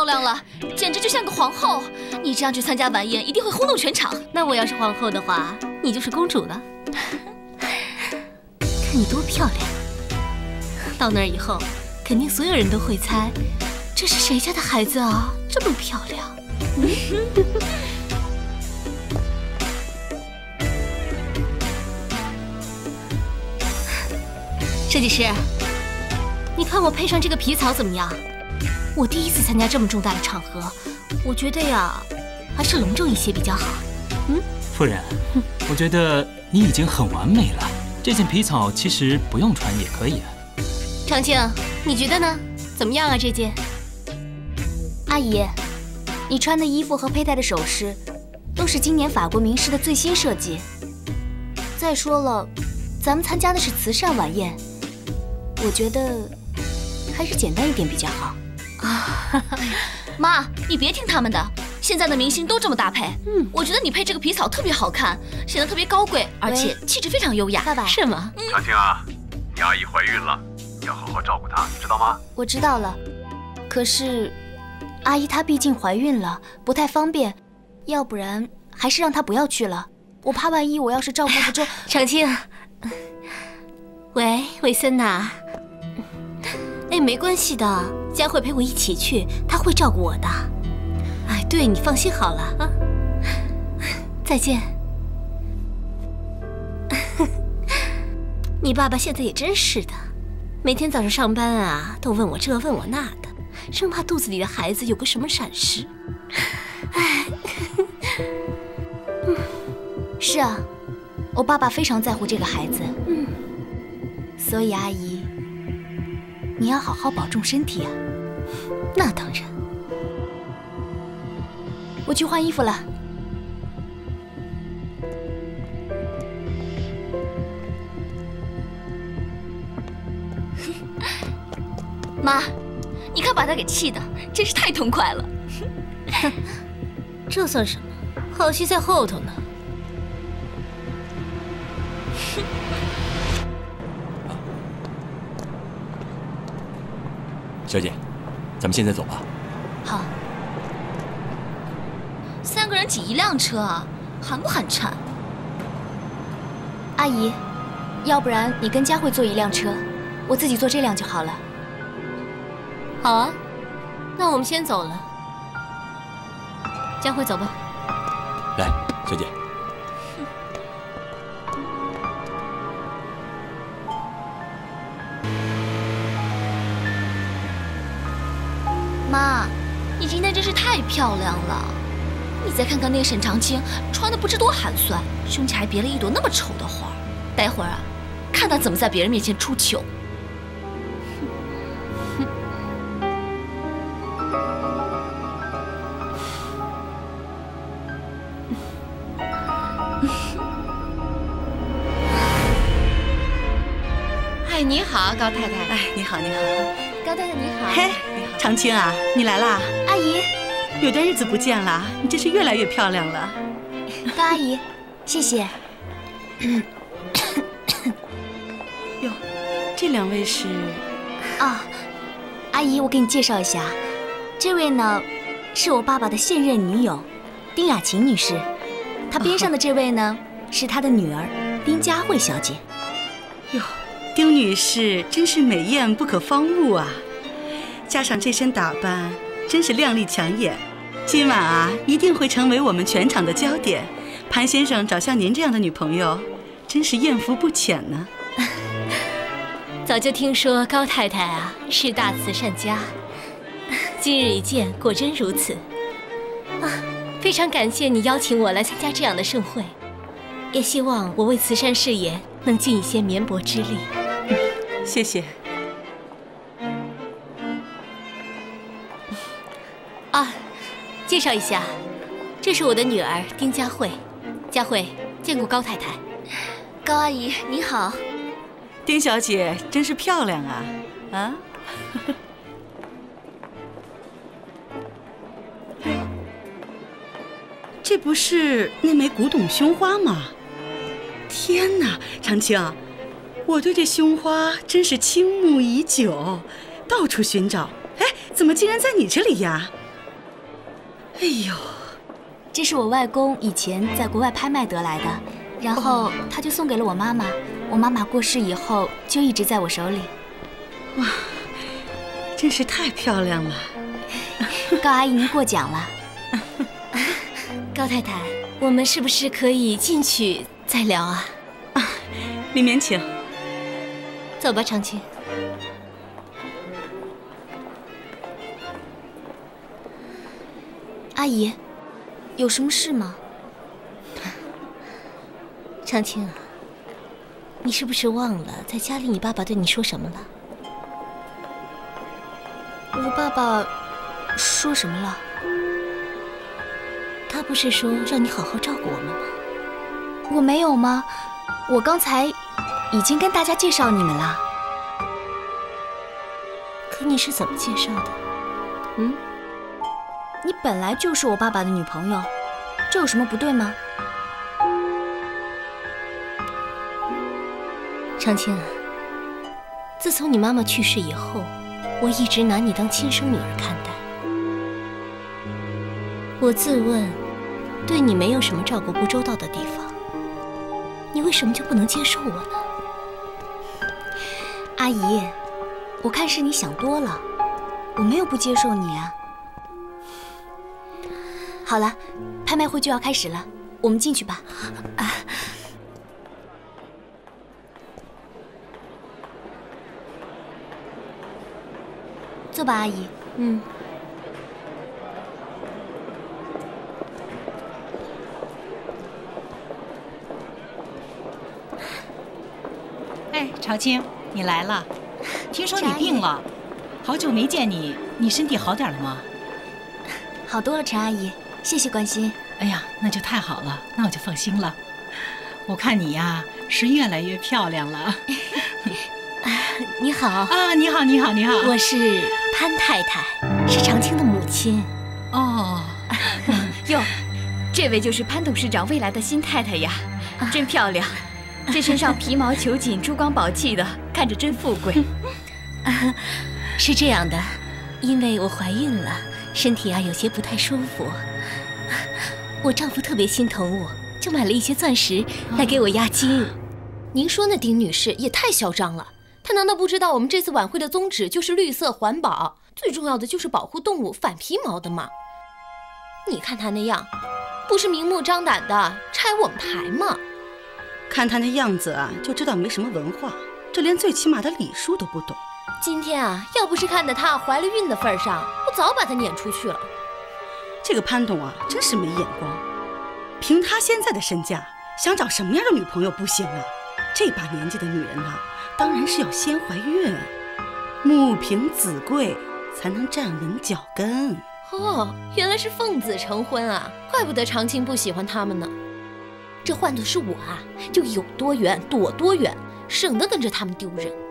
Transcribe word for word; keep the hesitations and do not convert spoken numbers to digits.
亮了，简直就像个皇后。你这样去参加晚宴，一定会轰动全场。 那我要是皇后的话，你就是公主了。看你多漂亮！到那儿以后，肯定所有人都会猜，这是谁家的孩子啊？这么漂亮。设计师，你看我配上这个皮草怎么样？我第一次参加这么重大的场合，我觉得呀，还是隆重一些比较好。嗯， 夫人，我觉得你已经很完美了。这件皮草其实不用穿也可以啊。 长庆，你觉得呢？怎么样啊？这件？ 阿姨，你穿的衣服和佩戴的首饰，都是今年法国名师的最新设计。再说了，咱们参加的是慈善晚宴，我觉得还是简单一点比较好。 啊，妈，你别听他们的，现在的明星都这么搭配。嗯，我觉得你配这个皮草特别好看，显得特别高贵，而且气质非常优雅。 爸爸， 是吗？ 长青啊，你阿姨怀孕了，要好好照顾她，知道吗？ 我知道了，可是阿姨她毕竟怀孕了，不太方便，要不然还是让她不要去了。我怕万一我要是照顾不周。 长青，喂，韦森呐。哎，没关系的，佳慧陪我一起去，她会照顾我的。哎，对，你放心好了啊。再见。你爸爸现在也真是的，每天早上上班啊，都问我这问我那的，生怕肚子里的孩子有个什么闪失。哎， 是啊，我爸爸非常在乎这个孩子。嗯，所以阿姨，你要好好保重身体啊。 那当然。 我去换衣服了。 妈，你看把他给气的，真是太痛快了。 这算什么？好戏在后头呢。 小姐，咱们现在走吧。 好。 三个人挤一辆车啊，寒不寒碜？ 阿姨，要不然你跟佳慧坐一辆车，我自己坐这辆就好了。 好啊，那我们先走了。佳慧，走吧。 来，小姐。 妈，你今天真是太漂亮了。你再看看那个沈长青，穿的不知多寒酸，胸前还别了一朵那么丑的花。待会儿啊，看他怎么在别人面前出糗。 哎，你好，高太太。 哎，你好，你好， 高太太你好。 嘿，长青啊，你来啦！ 阿姨， 有段日子不见了，你真是越来越漂亮了。 高阿姨，谢谢。 哟，这两位是？ 啊，阿姨，我给你介绍一下，这位呢，是我爸爸的现任女友，丁雅琴女士。她边上的这位呢，是她的女儿丁佳慧小姐。 哟。丁女士真是美艳不可方物啊，加上这身打扮，真是靓丽抢眼。今晚啊，一定会成为我们全场的焦点。潘先生找像您这样的女朋友，真是艳福不浅呢。 早就听说高太太啊是大慈善家，今日一见，果真如此。啊，非常感谢你邀请我来参加这样的盛会，也希望我为慈善事业能尽一些绵薄之力。 谢谢。 啊，介绍一下，这是我的女儿丁佳慧。佳慧，见过高太太。 高阿姨你好。 丁小姐真是漂亮啊！啊？这不是那枚古董胸花吗？天哪，长青！我对这胸花真是倾慕已久，到处寻找，哎，怎么竟然在你这里呀？ 哎呦， 这是我外公以前在国外拍卖得来的，然后他就送给了我妈妈。我妈妈过世以后就一直在我手里。 哇，真是太漂亮了！ 高阿姨，您过奖了。 高太太，我们是不是可以进去再聊啊？ 啊，里面请。 走吧，长青。 阿姨，有什么事吗？ 长青啊，你是不是忘了在家里你爸爸对你说什么了？ 我爸爸说什么了？ 他不是说让你好好照顾我们吗？ 我没有吗？我刚才已经跟大家介绍你们了。 可你是怎么介绍的？嗯？ 你本来就是我爸爸的女朋友，这有什么不对吗？ 长青啊，自从你妈妈去世以后，我一直拿你当亲生女儿看待。我自问，对你没有什么照顾不周到的地方，你为什么就不能接受我呢？ 阿姨，我看是你想多了，我没有不接受你啊。好了，拍卖会就要开始了，我们进去吧。啊，坐吧，阿姨。 嗯。 哎，朝青，你来了。听说你病了，好久没见你，你身体好点了吗？ 好多了，陈阿姨，谢谢关心。 哎呀，那就太好了，那我就放心了。我看你呀，是越来越漂亮了。 你好啊，你好，你好，你好， 我是潘太太，是长青的母亲。 哦， 哟，这位就是潘董事长未来的新太太呀，真漂亮。这身上皮毛裘锦、珠光宝气的，看着真富贵。 啊，是这样的，因为我怀孕了，身体啊有些不太舒服。我丈夫特别心疼我，就买了一些钻石来给我压惊。 啊、您说那丁女士也太嚣张了，她难道不知道我们这次晚会的宗旨就是绿色环保，最重要的就是保护动物反皮毛的吗？你看她那样，不是明目张胆的拆我们台吗？ 看她那样子啊，就知道没什么文化，这连最起码的礼数都不懂。 今天啊，要不是看在她怀了孕的份上，我早把她撵出去了。 这个潘董啊，真是没眼光。凭他现在的身价，想找什么样的女朋友不行啊？这把年纪的女人啊，当然是要先怀孕，母凭子贵，才能站稳脚跟。 哦，原来是奉子成婚啊，怪不得长青不喜欢他们呢。这换作是我啊，就有多远躲多远，省得跟着他们丢人。